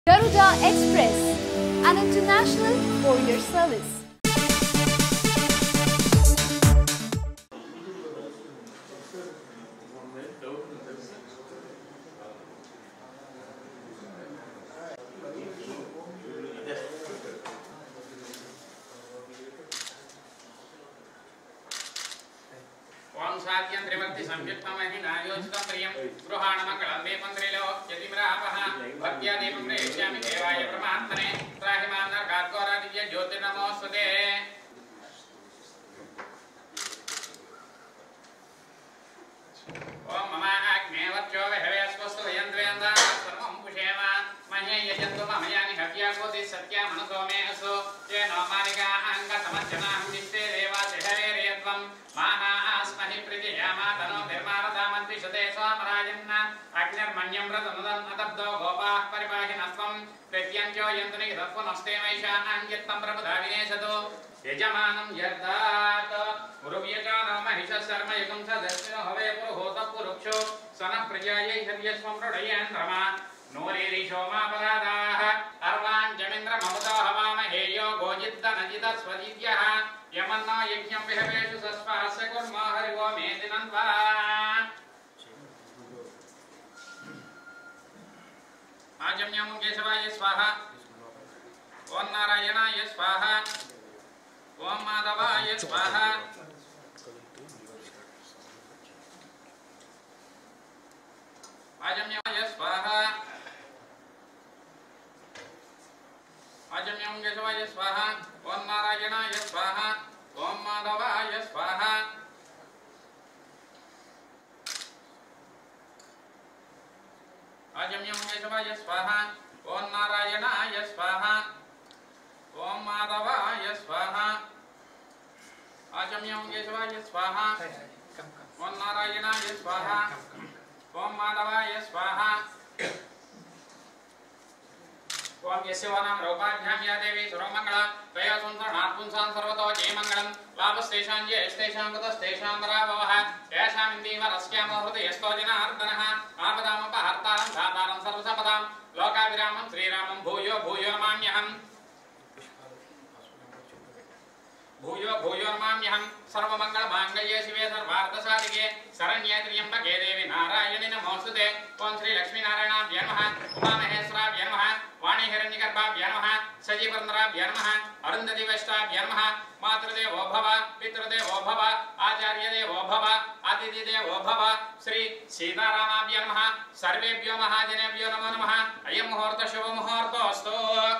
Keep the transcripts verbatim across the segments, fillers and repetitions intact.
Garuda Express, an international courier service. ओम साध्यं त्रिवर्ति संयुक्तमहिना योजितं प्रियं गृहाणमङ्गलं दीपं त्रैलोक्य तिम्रापः भक्त्या दीपं प्रेष्यामि देवाय परमात्मने त्राहि मां नरकाद्घोरादिव्य ज्योतिर्नमोऽस्तुते। ओम मम अग्नेवत्यो विहवे स्वस्तु यन्द्रयन्दा सर्वं पुषेम मह्ये यजन्तु मम यानि हव्यागोति सत्या मनसो मे असो ये नो मानिका अङ्गसमज्जनाहं विश्वे देवासिहरेर्यद्वं माहा अस्महि प्रीतियामातनो निर्माणदामद्विषते सोमराजन्न अग्निर्मण्यं व्रतनुदन् अतब्दो गोपाः परिपाहिनस्त्वं प्रत्यञ्चो यन्तुनि तत्त्वनस्ते मैषा अङ्ग्यत्तं प्रबुधा विनेशतो यजमानं यर्दात् उरुव्यजानो महिषः शर्मयुगं स दक्षिणो हवे पुरुहोतः पुरुक्षो सनः प्रजायै हव्यस्वं मृडयेन्द्रमा नूरिरिषोमापराधाः अर्वाञ्जमिन्द्रममुतो हवामहेयो गोजिद्दनजिदस्वदिद्यः यमन्नो यज्ञं विहवेषु सस्वास्य कुर्मो हरिवो मेदिनन्वा। आजम्यं केशवाय स्वाहा ओं नारायणाय स्वाहा ओं माधवाय स्वाहा आजम्याय स्वाहा आजम्यं केशवाय स्वाहा ओं नारायणाय स्वाहा ओं माधवाय स्वाहा आजम्यं केशवाय स्वाहा ओं नारायणाय स्वाहा ओं माधवाय स्वाहा आजम्यं केशवाय स्वाहा ओं नारायणाय स्वाहा ओं माधवाय स्वाहा ओं यस्यवानां रौपाभ्यां या देवी सर्वमङ्गला त्वया सुन्दरनात् पुंसां सर्वतो जयमङ्गलं लाभस्तेषां जयस्तेषां कृतस्तेषां पराभवः येषामिन्दीवरस्यामो हृदयस्थो जनार्दनः आपदामपहर्तारं धातारं सर्वसम्पदां लोकाभिरामं श्रीरामं भूयो भूयो नमाम्यहम् भूयो भूयो नमाम्यहम् सर्वमङ्गलमाङ्गल्ये शिवे सर्वार्थसाधिके शरण्ये त्र्यम्बके देवी नारायणि नमोऽस्तुते। ओं श्री लक्ष्मीनारायणाभ्यै नमः उमामहेश्वराभ्यै नमः वाणीहिरण्यगर्भाभ्यै नमः सजीवर्णराभ्यै नमः अरुन्धति वैष्ठाभ्यै नमः मातृदेवो भव पितृदेवो भव आचार्यदेवो भव अतिथिदेवो भव श्री सीतारामाभ्यै नमः सर्वेभ्यो महाजनेभ्यो नमो नमः। अयं मुहूर्तः शुभमुहूर्तोऽस्तु।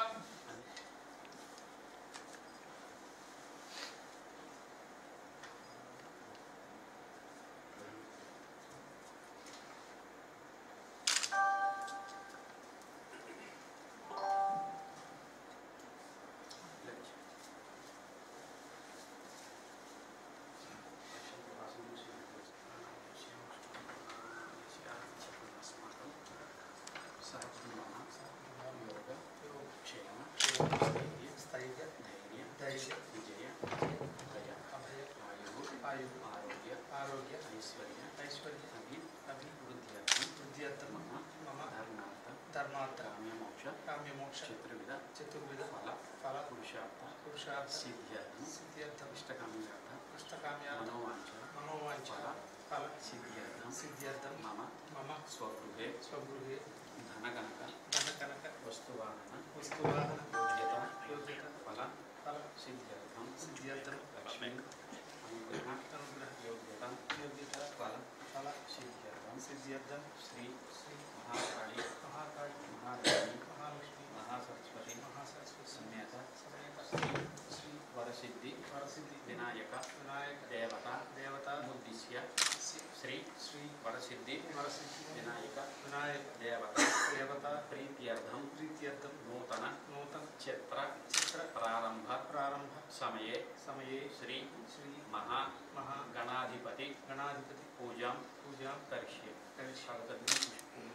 चतुर्विध चतुर्विध फल फल पुरुषार्थ पुरुषार्थ सिद्ध्यर्थम सिद्ध्यर्थम इष्टकाम्यार्थ इष्टकाम्यार्थ मनोवांछा मनोवांछा फल सिद्ध्यर्थम सिद्ध्यर्थम मम मम स्वगृहे स्वगृहे धनकनक धनकनक वस्तुवाहन वस्तुवाहन योग्यता योग्यता फल फल सिद्ध्यर्थम सिद्ध्यर्थम लक्ष्मी अनुग्रह अनुग्रह योग्यता योग्यता फल फल सिद्ध्यर्थम सिद्ध्यर्थम श्री श्री महाकाली महाकाली महालक्ष्मी महालक्ष्मी महासरस्वती महासरस्वती समेत समेत श्री श्री वरसिद्धि वरसिद्धि विनायक विनायक देवता देवता उद्दिश्य श्री श्री वरसिद्धि वरसिद्धि विनायक विनायक देवता देवता प्रीत्यर्थम प्रीत्यर्थम नूतन नूतन चित्र चित्र प्रारंभ प्रारंभ समये समये श्री श्री महा महा गणाधिपति गणाधिपति पूजा पूजा करिष्ये करिष्ये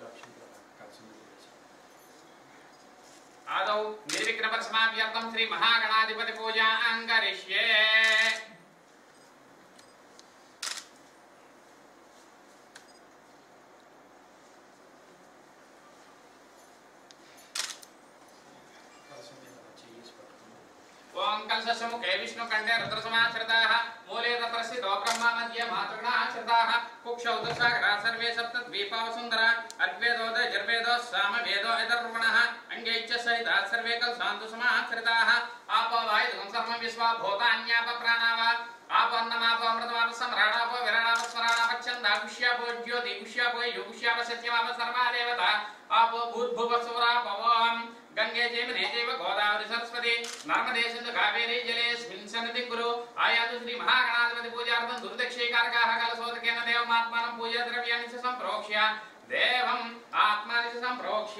आदौ निर्विघ्नपरिसमाप्त्यर्थं श्री महागणाधिपति पूजा अंकरिष्ये। मानसस्य मुखे विष्णुकण्ठे रुद्रसमाश्रिताः मूले तत्र स्थितो ब्रह्मा मध्ये मातृगणाश्रिताः कुक्षौ दशाग्रा सर्वे सप्तद्वीपावसुन्दरा अर्वेदो दजर्वेदो सामवेदो अदर्वणः अङ्गै च सहिताः सर्वे कलशान्तु समाश्रिताः आपो वायुगं सर्वं विश्वा भूतान्याप प्राणावा आपन्नमापो अमृतमाप सम्राणापो विराणाप स्वराणाप छन्दाकुष्यापो ज्योति कुष्यापो योगुष्याप सत्यमाप सर्वा देवता आपो भूर्भुवस्वरापवम् गंगे जयमने जैव गोदावरी सरस्वती नर्मदे सिंधु कावेरी जलेऽस्मिन् सन्निधिं कुरु आयातु श्री महागणाधिपति पूजार्थं दुर्दक्षिकारकाः कलशोदकेन देवमात्मानं पूजा द्रव्याणि च सम्प्रोक्ष्य देवम् आत्मानि च सम्प्रोक्ष्य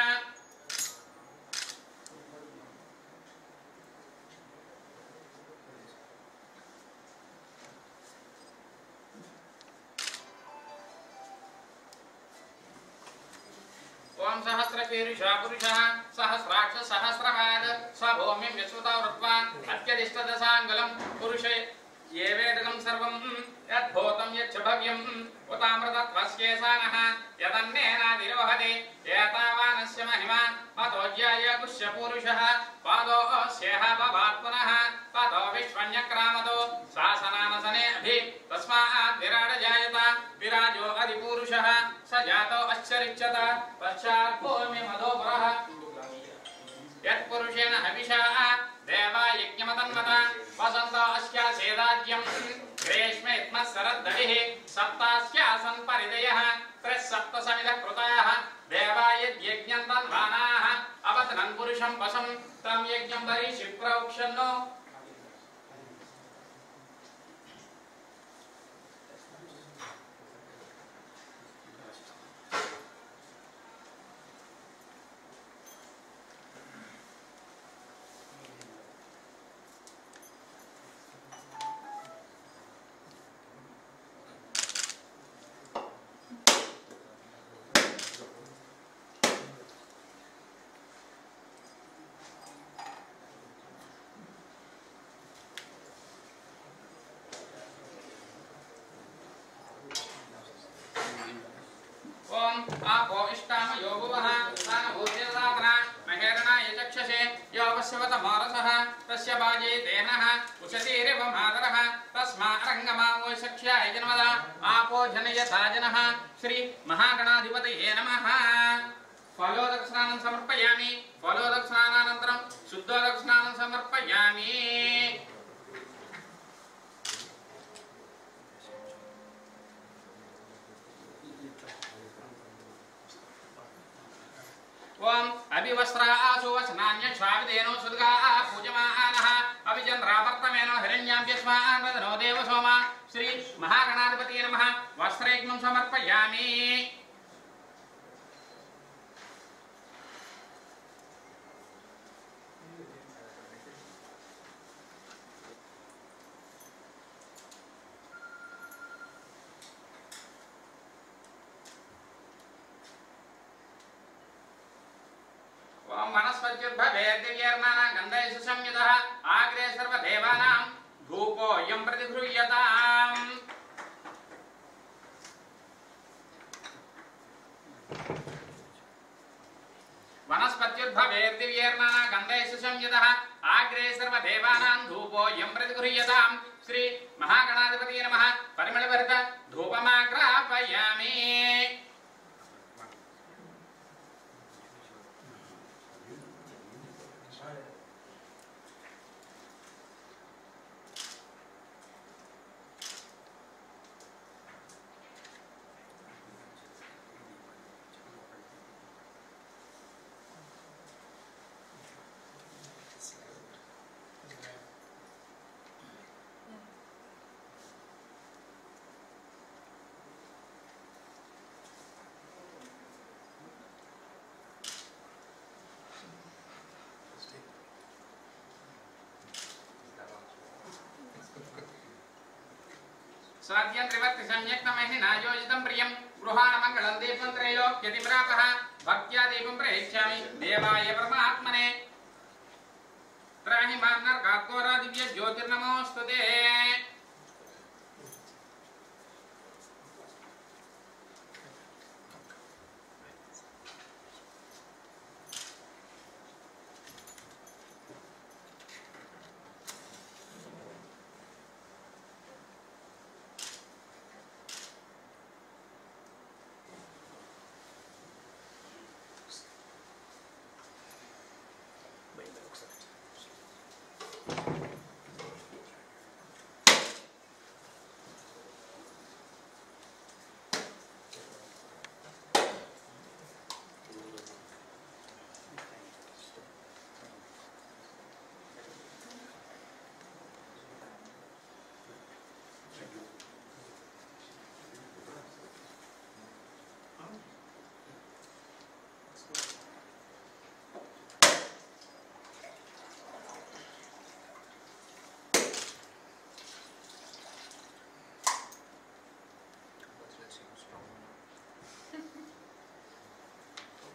ओम सहस्रशीर्षः पुरुषः सहस्राक्ष सहस्रपाद स भूमिं विश्वतो वृत्वा अत्यधिष्ठदशाङ्गलं पुरुषे ये वेदकं सर्वं यद्भूतं यच्च भव्यं उतामृतत्वस्येषानः यदन्नेनादिरोहते एतावानस्य महिमा अतोऽज्याय कुश्य पुरुषः पादोऽस्येह भवात् पुनः ततो विश्वन्यक्रामतो शासनानसने अभि तस्मात् विराट जायत विराजो अधिपुरुषः स जातो अश्चरिच्यत पश्चात् भूमि मधोपुरः यत्पुरुषेण हविषा देवा यज्ञमतन्वत वसन्तो अस्यासेदाज्यं ग्रीष्मे इत्मस्सरद्दविः सप्तास्यासन् परिदयः त्रिसप्तसमिधः कृताः देवा यज्ञं तन्वानाः अवतनन् पुरुषं वशं तं यज्ञं दरीषि प्रोक्षन्नो आपो इष्टाम योगुवः तानभूतिर्दातना महेरणा यचक्षसे योपस्यवतमारसः तस्य बाजे तेनः उशतीरिव मातरः तस्मा अरङ्गमावो सख्याय जन्मदा आपो जनयथा जनः श्री महागणाधिपतये नमः फलोदकस्नानं समर्पयामि फलोदकस्नानानन्तरं शुद्धोदकस्नानं समर्पयामि ओम अभिवस्त्रा आसु वसनान्य स्वाविदेनो सुदगा पूजमानः अभिचन्द्रावर्तमेनो हिरण्याभ्यस्मान् रदनो देव सोमा श्री महागणाधिपतये नमः वस्त्रयज्ञं समर्पयामि वनस्पत्युद्भवेद्दिव्यर्णानां गन्धैः सुसंयुतः आग्रे सर्वदेवानां धूपोऽयं प्रतिगृह्यताम् वनस्पत्युद्भवेद्दिव्यर्णानां गन्धैः सुसंयुतः आग्रे सर्वदेवानां धूपोऽयं प्रतिगृह्यताम् श्री महागणाधिपतये नमः परिमलभरित धूपमाग्रापयामि साध्यं त्रिवर्ति सम्यक् नमहिना योजितं प्रियं गृहाणमङ्गलं दीपं त्रैलोक्यतिम्रापः भक्त्या दीपं प्रयच्छामि देवाय परमात्मने त्राहि मां नरकात्कोरा दिव्य ज्योतिर्नमोऽस्तुते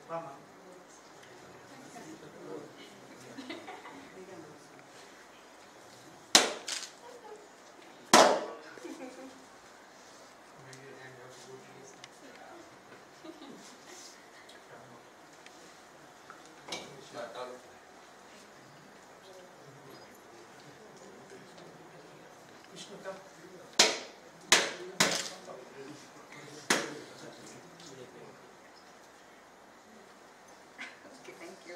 Okay, thank you.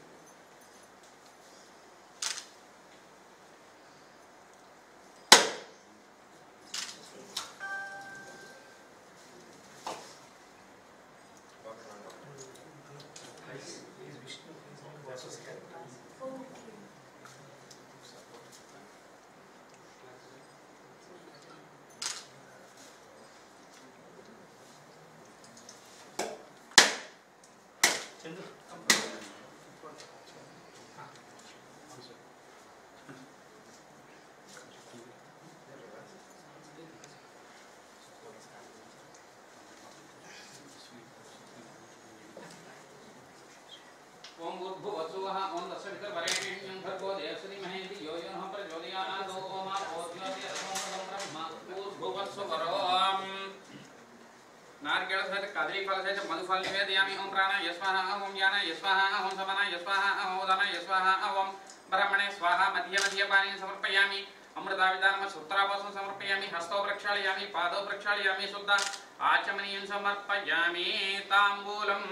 ओम भूर्भुवस्सुवः ओम तत्सवितुर्वरेण्यं भर्गो देवस्य धीमहि धियो यो नः प्रचोदयात् ओम आपोद्योतिरसोमृतं ब्रह्म भूर्भुवस्सुवरोम नारिकेल सहित कदली फल सहित मधुफल निवेदयामि ओम प्राणाय स्वाहा ओम ज्ञानाय स्वाहा ओम समानाय स्वाहा ओम उदानाय स्वाहा ओम ब्रह्मणे स्वाहा मध्य मध्य पानी समर्पयामि अमृताविदानम सूत्रापासं समर्पयामि हस्तो प्रक्षालयामि पादो प्रक्षालयामि शुद्ध आचमनीयं समर्पयामि ताम्बूलम्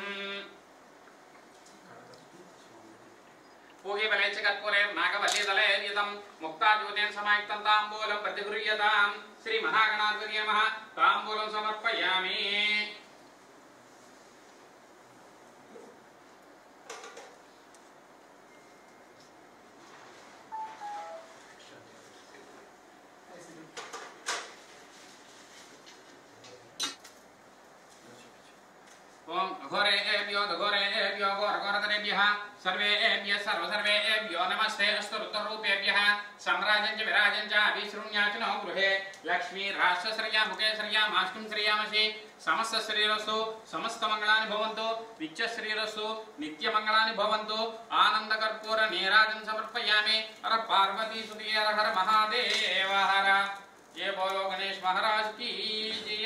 पूगे बले च कर्पूरे नागवल्ली दले यदं मुक्ताजूतेन समायुक्तं ताम्बूलं प्रतिगृह्यतां श्री महागणाधिपतये नमः ताम्बूलं समर्पयामि ओम घोरेभ्यो घोरेभ्यो घोरघोरतरेभ्यः सर्वेभ्यः सर्वसर्वेभ्यो नमस्ते अस्तु रुद्ररूपेभ्यः सम्राजं च विराजं च अभिशृण्याचनो गृहे लक्ष्मी राष्ट्रश्रिया मुखे श्रिया माष्टुं श्रियामसि समस्त श्रीरस्तु समस्त मंगलानि भवन्तु नित्य श्रीरस्तु नित्य मंगलानि भवन्तु आनंद कर्पूर नीराजं समर्पयामि हर पार्वती सुते हर हर महादेव हर ये बोलो गणेश महाराज की जय।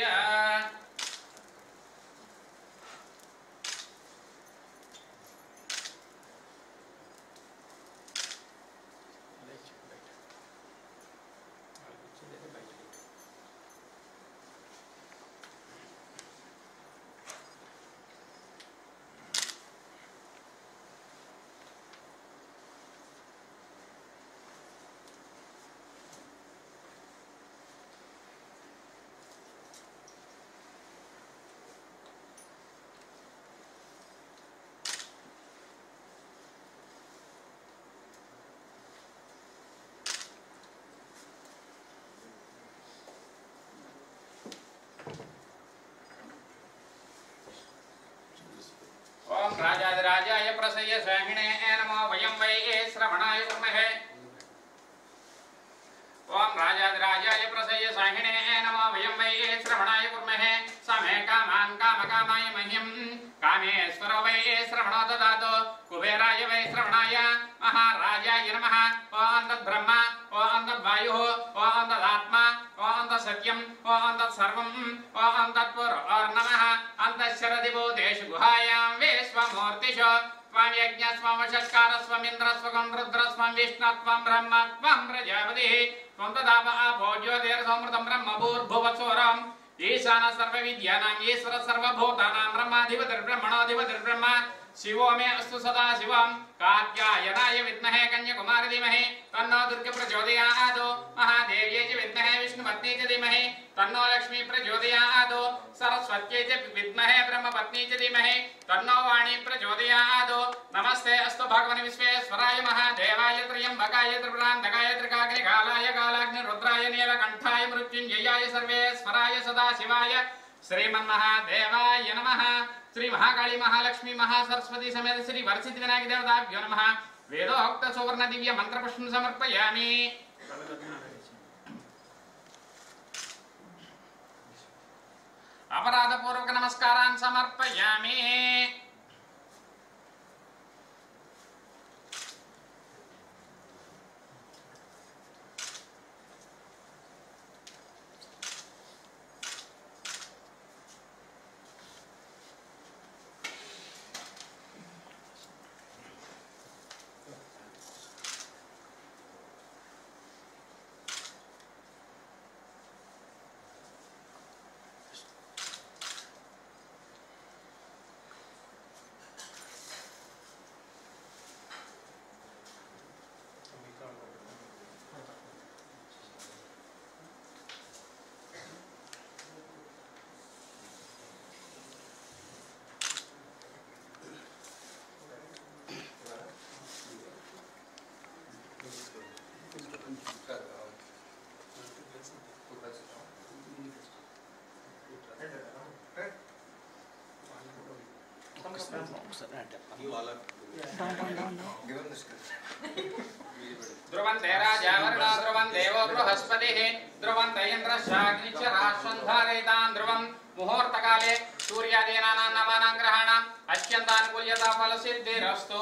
ओम राजाधिराजाय प्रसय स्वाहिने नमो वयं वै श्रवणाय कुर्महे ओम राजाधिराजाय प्रसय स्वाहिने नमो वयं वै श्रवणाय कुर्महे समे कामान् कामकामाय मह्यं कामेश्वरो वै श्रवणो ददातु कुबेराय वै श्रवणाय महाराजाय नमः ओम तद्ब्रह्म ओम तद्वायुः ओम तदात्मा ओम तत्सत्यं ओम तत्सर्वं ओम तत्पुरुर्नमः अन्तःशरदिभूतेषु गुहायां विश्वमूर्तिषु त्वं यज्ञस्त्वं वषट्कारस्त्वं इन्द्रस्त्वं रुद्रस्त्वं विष्णुस्त्वं ब्रह्मस्त्वं प्रजापतिः त्वं तदाप आपो ज्योतिर्समृतं ब्रह्म भूर्भुवस्वरम् ईशान सर्वविद्यानां ईश्वर सर्वभूतानां ब्रह्माधिपतिर्ब्रह्मणोऽधिपतिर्ब्रह्म शिवो मे अस्तु सदा शिवं कात्यायनाय विद्महे कन्याकुमारी धीमहि तन्नो दुर्गे प्रचोदयात् महादेव्यै च विद्महे विष्णुपत्नी च धीमहि तन्नो लक्ष्मी प्रचोदयात् सरस्वत्यै च विद्महे ब्रह्मपत्नी च धीमहि तन्नो वाणी प्रचोदयात् नमस्ते अस्तु भगवन् विश्वेश्वराय महादेवाय त्र्यम्बकाय त्रिपुरान्तकाय त्रिकाग्निकालाय कालाग्निरुद्राय नीलकण्ठाय मृत्युञ्जयाय सर्वेश्वराय सदाशिवाय श्रीमन्महादेवाय नमः। श्री महाकाली महालक्ष्मी महासरस्वती समेत श्री वर्षित विनायक देवताभ्यो नमः। वेदोक्त सुवर्ण दिव्य मंत्र पुष्पं समर्पयामि। अपराध पूर्वक नमस्कारान् समर्पयामि। ध्रुवन्ते राजावरुणो ध्रुवं देवो बृहस्पतिः ध्रुवन्ते इन्द्रश्चाग्निश्च राष्ट्रं धारयितान् ध्रुवं मुहूर्तकाले सूर्यादीनां नवानां ग्रहाणाम् अत्यन्तानुकूल्यता फलसिद्धिरस्तु।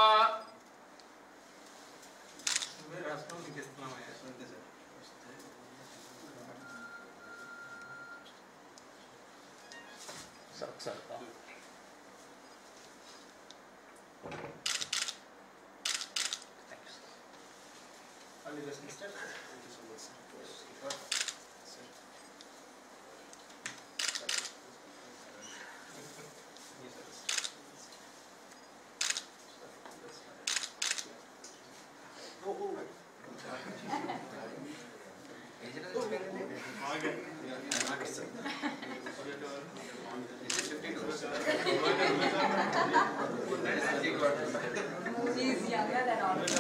He's younger than all of us.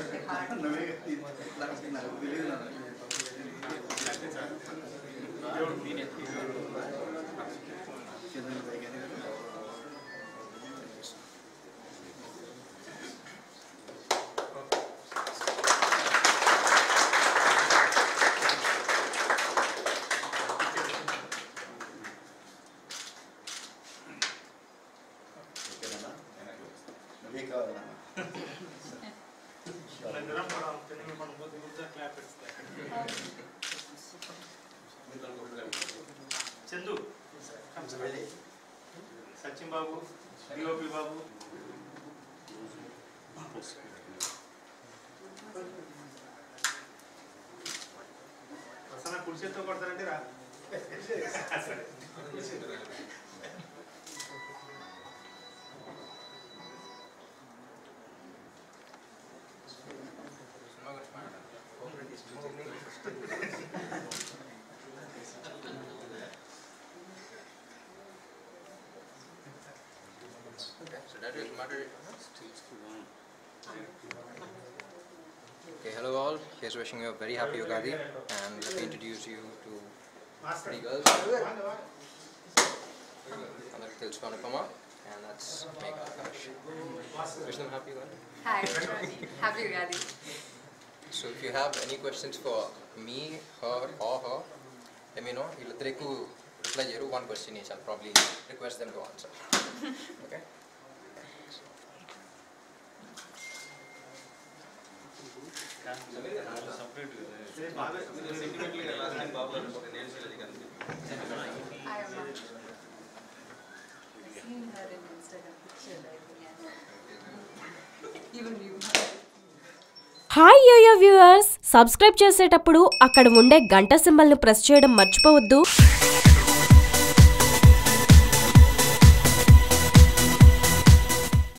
Chandu, Sachin Babu, D O P Babu. Asana kursi to kortaranti ra. So that is matter. Okay, hello all. Here's wishing you a very happy Ugadi, and let me introduce you to three girls. Another tells Panapama, and that's Megha Akash. Wish them happy Ugadi. Hi, happy Ugadi. So if you have any questions for me, her, or her, let me know. You'll reply to one question each. I'll probably request them to answer. Okay. I am not. I've seen her in Instagram picture, I think. Even you. Hi yoyo viewers, subscribe చేసేటప్పుడు అక్కడ ఉండే గంట సింబల్ను press చేయడం మర్చిపోవద్దు.